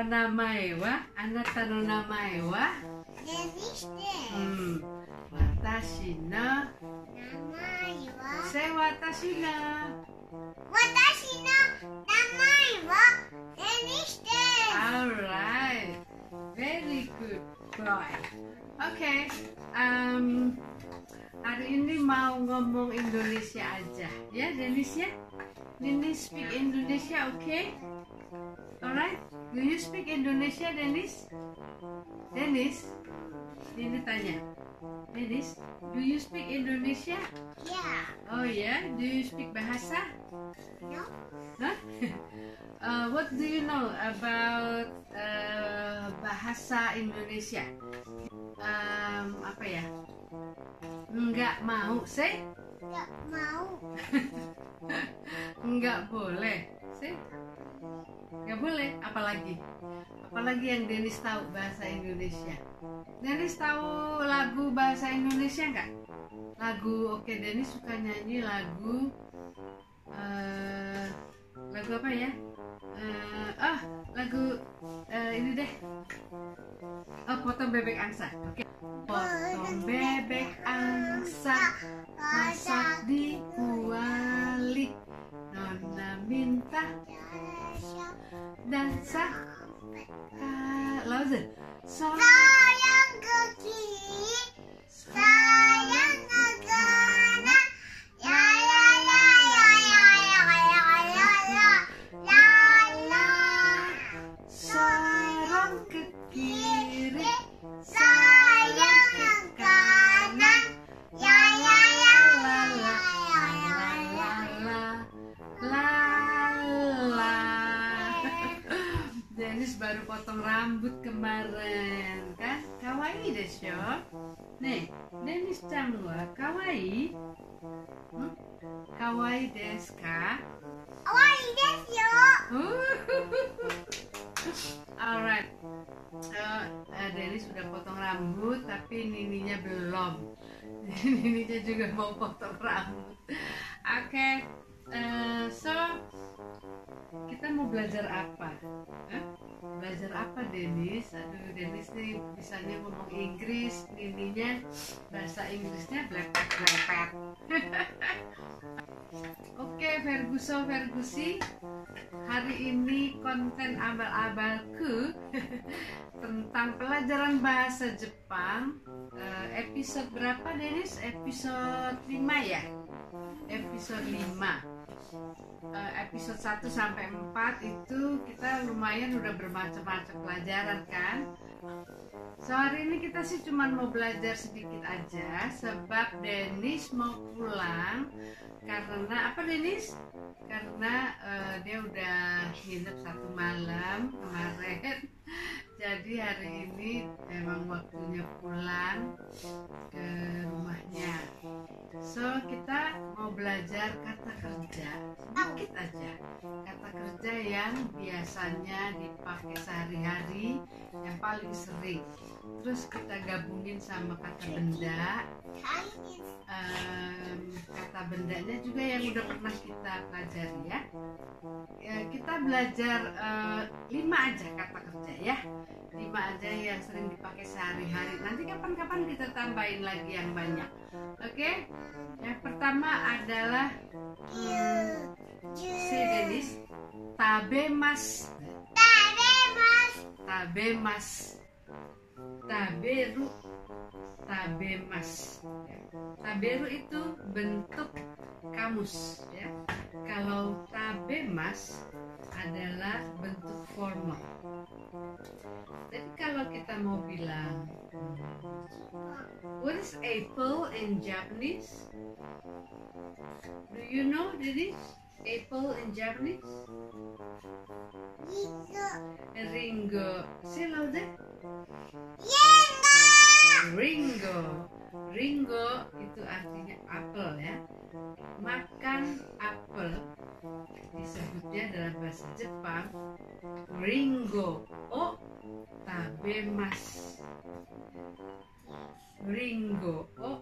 お名前は、あなたの名前は、 私の名前はせ私のデニスです。 Alright, very good boy. Okay, hari ini mau ngomong Indonesia aja, ya Denis ya. Denis speak Indonesia, okay? Alright, do you speak Indonesia, Denis? Denis, ini tanya. Denis, do you speak Indonesia? Yeah. Oh ya, do you speak bahasa? No. Huh? What do you know about bahasa Indonesia? Apa ya? Nggak mau, say? Nggak mau. Nggak boleh, say? Nggak boleh, apalagi? Apalagi yang Denis tahu bahasa Indonesia? Denis tahu lagu bahasa Indonesia nggak? Lagu, oke, Denis suka nyanyi lagu lagu apa ya? Lagu ini deh. Potong bebek angsa. Oke. Potong bebek angsa masak di kuali, Nona minta dan Lauzen. Sayang ke kiri, sayang ke kanan. Ya ya ya ya ya ya ya ya ya ya ya. Sorong ke kiri, Sayang ke kanan. Ya ya ya la ya la ya ya ya. la la. Denis baru potong rambut kemarin, kan? Kawaii desho. Nih, Denis chan wa kawaii? Kawaii desu ka? Kawaii desu yo. Alright. Denis sudah potong rambut, tapi Nininya belum. Nininya juga mau potong rambut. Oke, so kita mau belajar apa? Belajar apa, Denis? Aduh, Denis nih bisanya ngomong Inggris, Nininya bahasa Inggrisnya blepet-blepet. Oke, Fergusi, hari ini konten abal-abalku tentang pelajaran bahasa Jepang. Episode berapa, Denis? Episode 5 ya? Episode 5. Episode 1 sampai 4 itu kita lumayan udah bermacam-macam pelajaran kan. So hari ini kita sih cuma mau belajar sedikit aja, sebab Denis mau pulang. Karena apa, Denis? Karena dia udah nginep 1 malam kemarin. Jadi hari ini memang waktunya pulang ke rumahnya. So kita mau belajar kata kerja sedikit aja, kata kerja yang biasanya dipakai sehari-hari, yang paling sering. Terus kita gabungin sama kata benda. Kata bendanya juga yang udah pernah kita pelajari ya. Kita belajar 5 aja kata kerja ya, 5 aja yang sering dipakai sehari-hari. Nanti kapan-kapan kita tambahin lagi yang banyak. Oke? Yang pertama adalah si Denis, tabemas. Taberu, tabemas. Taberu itu bentuk kamus ya. Kalau tabemas adalah bentuk formal. Jadi kalau kita mau bilang what is apple in Japanese? Do you know, Denis? Apple in Japanese? Ringo. Say louder. Ringo. Ringo itu artinya apel ya. Makan apel disebutnya dalam bahasa Jepang Ringo o tabemasu. Ringo o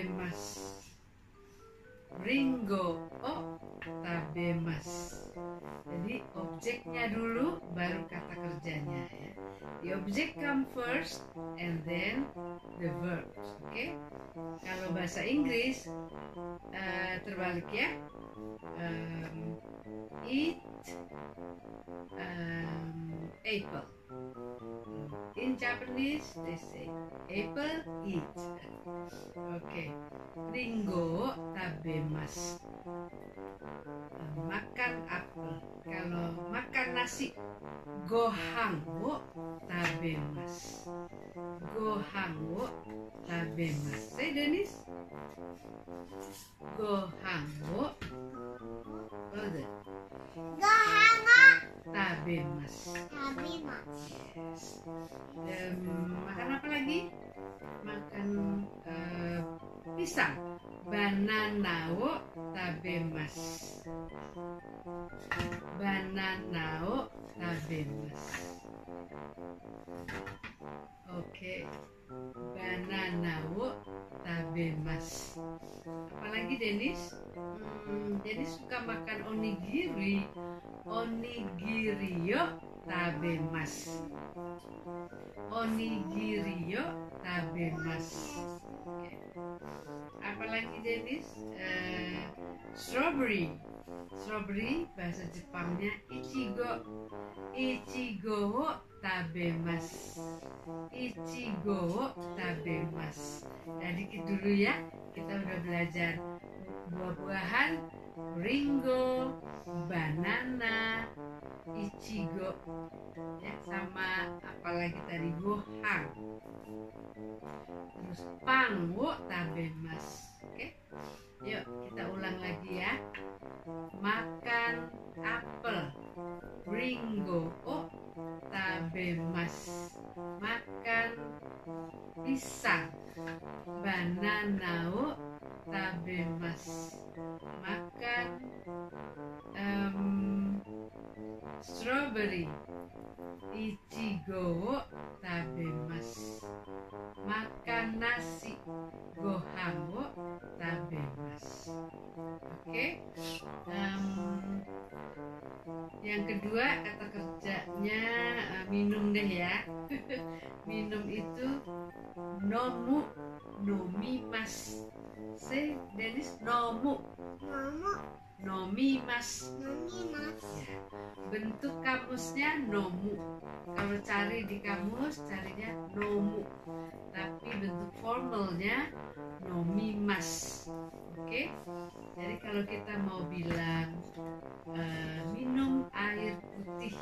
tabemasu. Ringo o tabemasu. Jadi objeknya dulu baru kata kerjanya ya. The object come first and then the verbs. Oke. Kalau bahasa Inggris terbalik ya. Eat apple. In Japanese they say apple eat. Oke. Ringo tabemasu. Makan apel. Kalau makan nasi, gohan wo tabemasu. Gohan wo tabemasu. Say Denis. Gohan wo. What is it? Tabemasu. Yes. Makan apa lagi? Makan pisang. Banana wo tabemasu. Banana wo tabemasu. Oke. Banana wo tabemasu. Apalagi Denis? Denis suka makan onigiri. Onigiri yo tabemasu. Onigiri yo tabemasu. Oke. Apalagi Denis? Strawberry. Strawberry bahasa Jepangnya ichigo. Ichigo wo tabemasu. Ichigo wo tabemasu. Nah, dikit dulu ya. Kita udah belajar buah-buahan, ringo, banana, ichigo, ya, sama apalagi tadi gohan. Terus pang wo tabemasu. Oke. Yuk kita ulang lagi ya. Makan apel, ringo wo tabemasu. Makan pisang, banana wo tabemasu. Makan strawberry, ichigo wo tabemasu. Makan nasi, gohan wo tabemasu. Oke. Yang kedua kata kerjanya minum deh ya. Minum itu nomu, nomimasu. Say Denis, nomu, nomimasu. Ya. Bentuk kamusnya nomu. Kalau cari di kamus carinya nomu. Tapi bentuk formalnya nomimasu. Oke. Jadi kalau kita mau bilang minum air putih,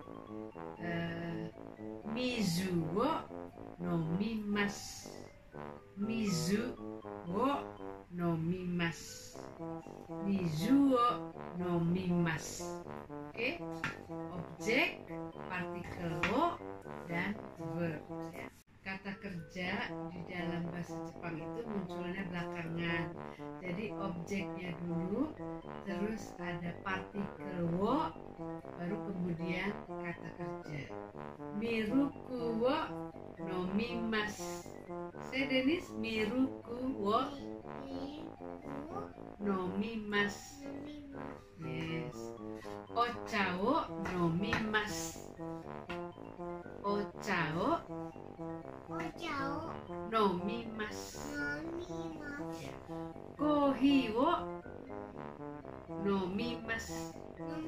mizu wo nomimasu. Mizu wo nomimasu. Mizu wo nomimasu. Oke. Objek, partikel wo dan verb ya. Kata kerja di dalam bahasa Jepang itu munculnya belakangan. Jadi objeknya dulu, terus ada partikel wo, baru kemudian kata kerja. Miruku wo nomimasu. Say Denis, miruku wo nomimasu. Yes. Ocha wo nomimasu. Ocha wo nomimasu. Kohi wo nomimasu.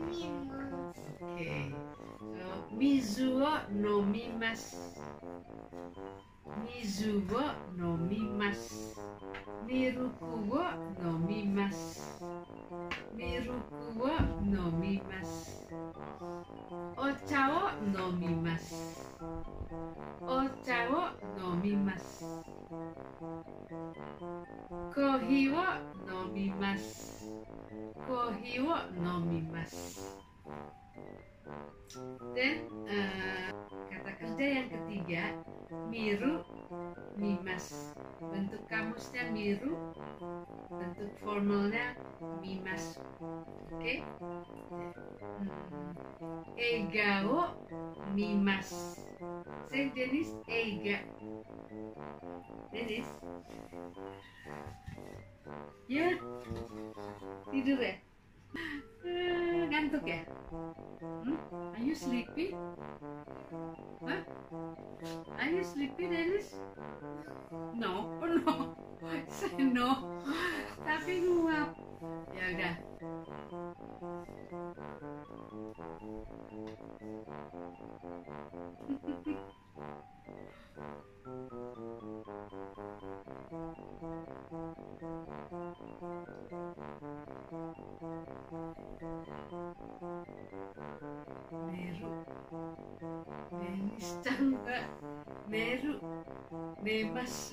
Okay. So, mizu wo nomimasu. Mizu wo nomimasu. Miruku wo nomimasu. Miruku wo nomimasu. Ocha wo nomimasu. Ocha wo nomimasu. Kohi wo nomimasu. Kohi wo nomimasu. Dan kata kerja yang ketiga, miru mimas. Bentuk kamusnya miru, bentuk formalnya mimas. Oke. Eiga wo mimas. Say Denis, eiga. Denis. Ya, tidur ya. ngantuk ya? Are you sleepy? Huh? Are you sleepy, Dennis? No, oh no. Say no. Tapi nguap. Ya udah. Meru, Dennis Cangga, Meru, Demas.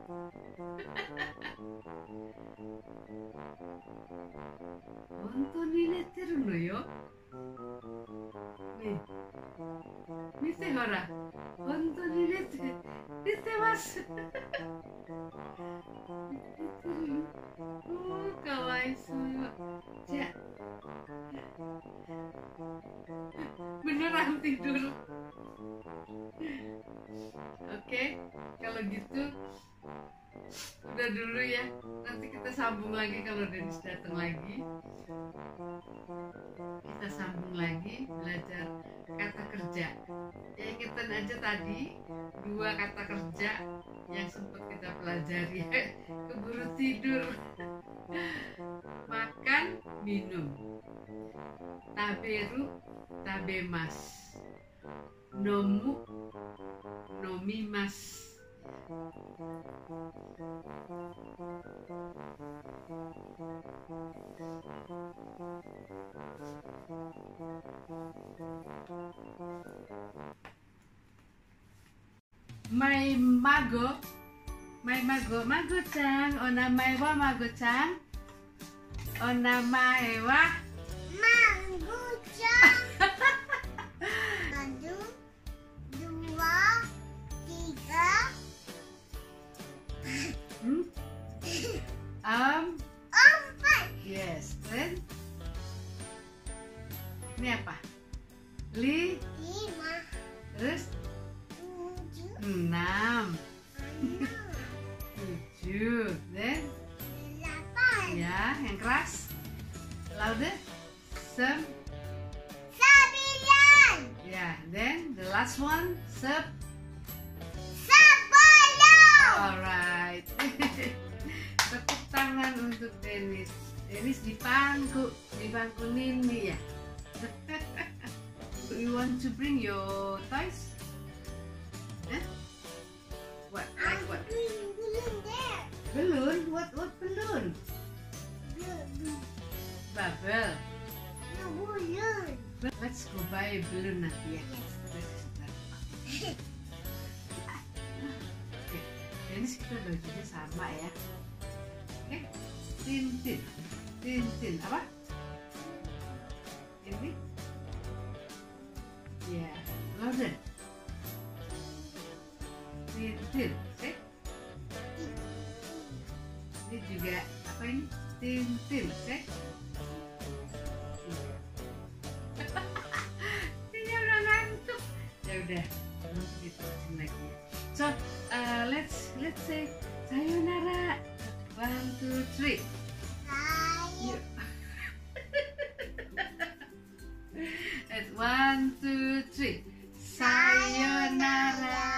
Hontouに寝てるのよ。ね、見てほら、本当に寝てます。寝てるよ。かわいそうよ。じゃあ、beneran tidur. Oke, kalau gitu udah dulu ya. Nanti kita sambung lagi kalau Dennis datang lagi. Kita sambung lagi belajar kata kerja. Ya ingetin aja tadi 2 kata kerja yang sempat kita pelajari. Keburu tidur. Makan, minum. Taberu, tabemas. Nomu, nomimas. Mago-chan, onamae wa Mago-chan? Onamae wa Mago-chan. 1, 2, 3. 4. Yes, then ini apa? 5, 5, terus 7, 6, 7, then 8. ya yang keras, louder, 9, 9. ya, then the last one, 10. 10. Alright. Tepuk tangan untuk Dennis. Dennis di bangku Nini ya. Do you want to bring your toys? Huh? What? Like what? Balloon there. Balloon? What balloon? Bubble. No balloon. Let's go buy a balloon nanti ya. Oke, Dennis kita bajunya sama ya. Oke, Tintin, apa? Ini? Ya, louder. Tintin, oke? Ini juga apa ini? Tintin, oke? Dia udah ngantuk. Ya udah, nanti kita lagi. So, let's say sayonara. 1, 2, 3. Saya. At 1, 2, 3. Sayonara.